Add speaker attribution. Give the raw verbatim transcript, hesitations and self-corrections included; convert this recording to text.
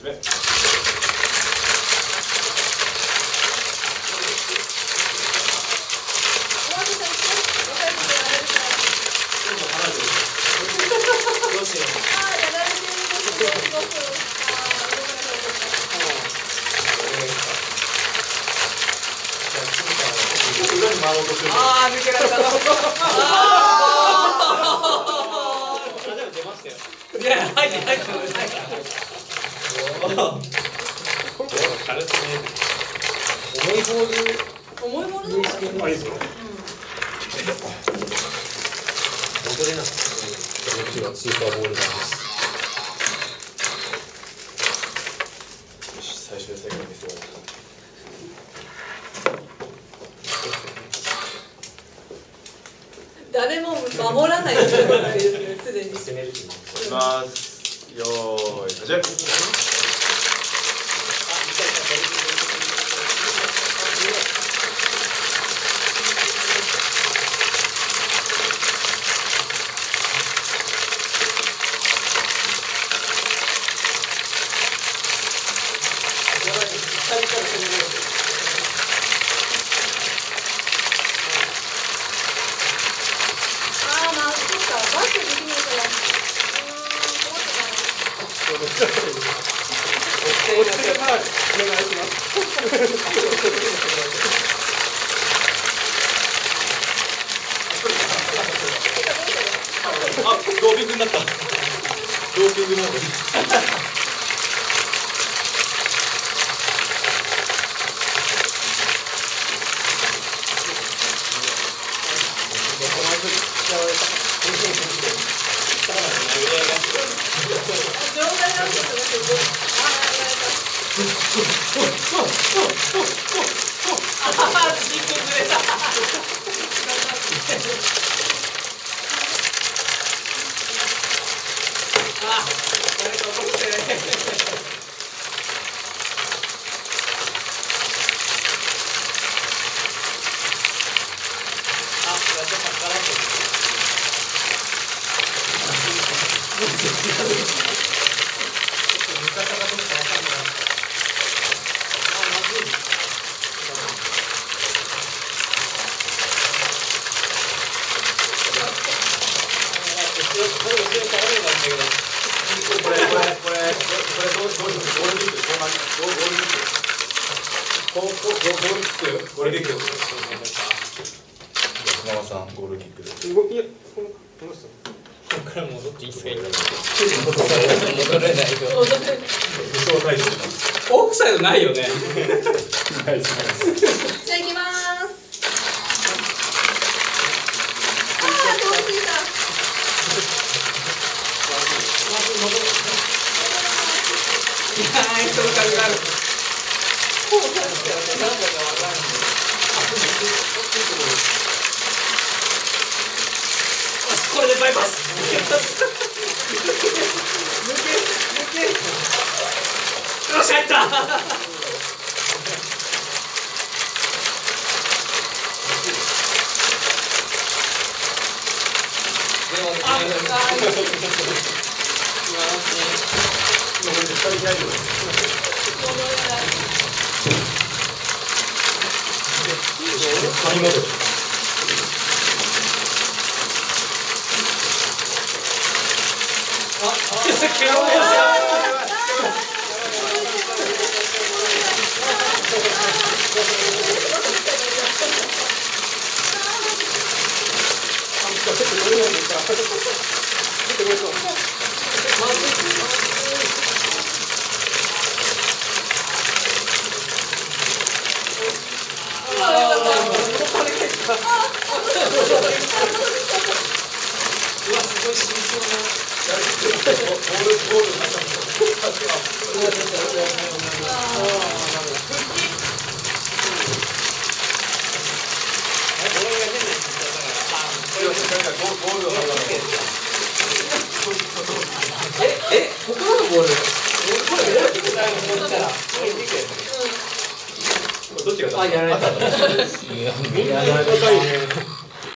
Speaker 1: 目。
Speaker 2: どうしよう。ああ、やられてるんですすごく。
Speaker 1: 裏に回ろうとしてる。
Speaker 3: ああ、抜けられた。ああ。
Speaker 4: でも出ましたよ。
Speaker 3: いや、入って入ってない。
Speaker 4: 軽すぎる。
Speaker 3: 重いボール。
Speaker 2: 重いものだ。
Speaker 1: あ、いいですよ。
Speaker 3: 戻れなかった。
Speaker 1: こっちがスーパーボールなんです。よし、最終正解ですよ。
Speaker 2: 誰も守らない状態ですね、すでに。
Speaker 1: いきます。よーい、始め。あ、ドーピングになった。ドーピングモード。これこれこれこれどうどうします？ゴールキック、ゴールキック、ゴールキック、ゴールキック、ゴールキック。熊間さん、ゴールキックで。
Speaker 4: 動き、この人。ここから戻っていいですか？戻れないと。
Speaker 1: 武将退場します。
Speaker 3: オフサイドないよね。
Speaker 1: ナイスナイス。
Speaker 2: じゃあ行きます。ああ、遠すぎた。
Speaker 3: いやー、人の感がある。これでバイパス。抜け抜け。よし入った。え、え、ここのボール。
Speaker 1: どっちが
Speaker 3: あ、やられた。
Speaker 1: みんな高いね。